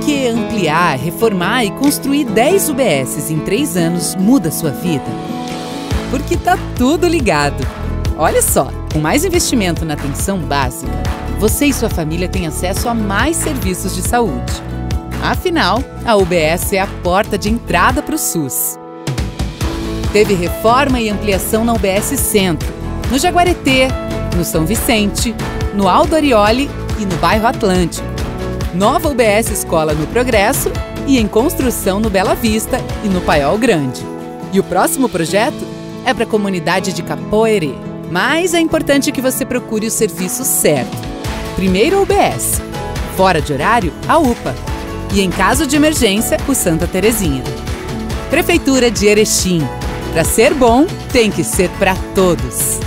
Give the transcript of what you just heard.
Porque ampliar, reformar e construir 10 UBSs em 3 anos muda a sua vida? Porque tá tudo ligado. Olha só, com mais investimento na atenção básica, você e sua família têm acesso a mais serviços de saúde. Afinal, a UBS é a porta de entrada para o SUS. Teve reforma e ampliação na UBS Centro, no Jaguareté, no São Vicente, no Aldo Arioli e no bairro Atlântico. Nova UBS Escola no Progresso e em construção no Bela Vista e no Paiol Grande. E o próximo projeto é para a comunidade de Capoeirê. Mas é importante que você procure o serviço certo. Primeiro a UBS, fora de horário, a UPA. E em caso de emergência, o Santa Terezinha. Prefeitura de Erechim. Para ser bom, tem que ser para todos.